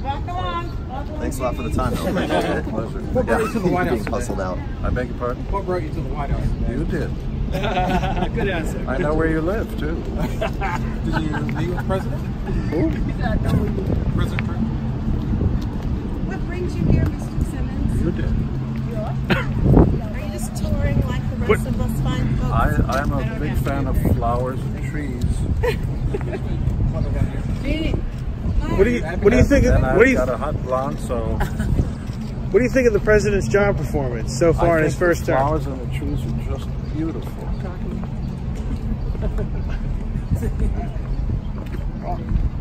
Walk along. Thanks a lot for the time. Pleasure. What brought you to the White House? Being hustled out. I beg your pardon? What brought you to the White House? You did. Good answer. I know where you live, too. Did you meet with the president? Who? President Trump? What brings you here, Mr. Simmons? You did. Are you just touring like the rest of us fine folks? I'm a big fan of flowers and trees. What do you think? And What do you I've got a hot blonde, so What do you think of the president's job performance so far in his first term? flowers and the trees are just beautiful.